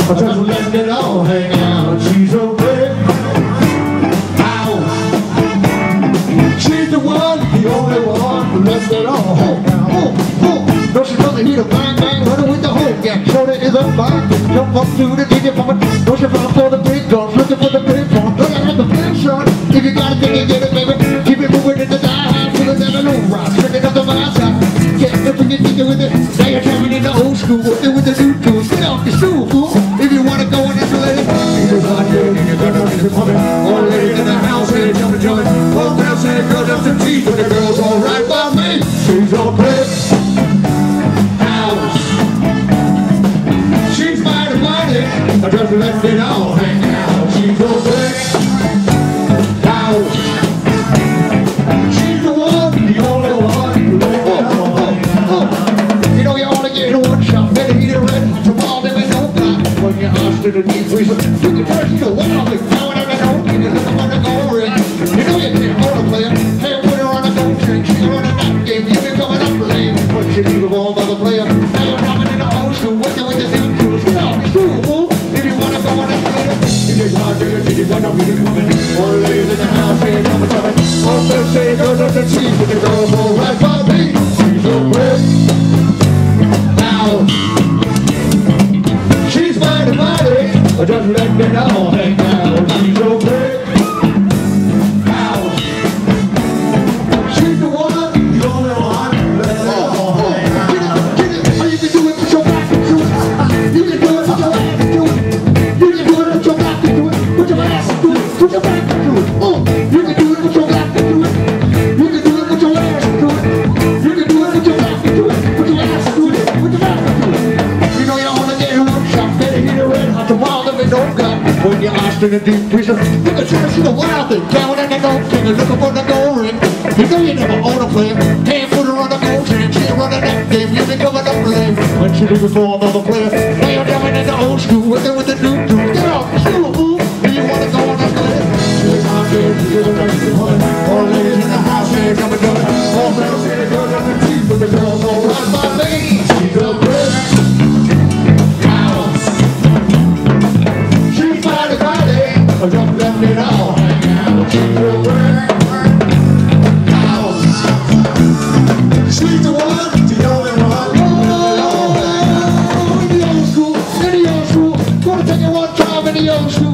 I just let it all hang out. She's a brick house. She's the one, the only one who lets it all hang out. No, she doesn't need a bang bang, running with the whole gang. Shoulder is a fire, jump up to the DJ from a. No, she falling for the big guns, looking for the big fun. Don't have the big shot. If you got a thing, you get it, baby. Keep it moving in the die, till the devil no rise. Stricking up the vibe side. Can't never get thinking with it. Now you're traveling in the old school, working with the new tools. Get off your stool, fool. If you wanna go and isolate it, you're not here, you're gonna be coming. All ladies in the house, hey, jumping. All girls say girls up to teeth, but the girls all right by me. She's all brick house. She's mighty. I just let it all hang out. She's all brick house. She's the one, the only one. You know you only get one shot, better eat it red. Tomorrow never know that. When you're asked to the deep freezer, you can press the wild thing. Now I never know, you look up on the goal ring. You know you can't hold a player. Hey, put her on a goal chain. She's running that game. You been coming up lame. But you leave the ball by the player. Now you're rocking in the old school, working with the new tools. Get off your stool, if you wanna go on a player. If you're hard, if you wanna be coming. All the ladies in the house, hey, coming. All the say girls up the cheese, but the girls all right by me. She's a brick house. She's mighty. I just let it all hang out. She's a brick house. She's the one, the only one. Let it all hang out. Get it. Oh, you can do it, put your back into it. You can do it, put your ass into it. You can do it, put your back into it. Put your ass into it. Put your back into it. You can do it, put your back into it. You can do it, put your ass into it. You can do it, put your back into it. Put your ass into it. Put your back into it. You know you don't wanna get one shot. Better hit it red hot. Tomorrow never know God. When you're asked in the deep freezer, you can try to see the wild thing. Down in the gold king and looking for the gold ring. You know you never own a player. Can't put her on the gold chain. She ain't running that game. You been coming up lame. When she leaving for another player. Now you're down in the old school, working with the new tools. Get off the stool, fool. If you wanna go on a player. She's out there, she's a nice woman. All ladies in the house, hey, coming. All girls say the girls up the teeth, but the girls all right by me. She's a brick house. She's mighty. I just let it all hang out. She's a brick house. She's the one, the only one. Oh, in the old school, gonna take it one time in the old school.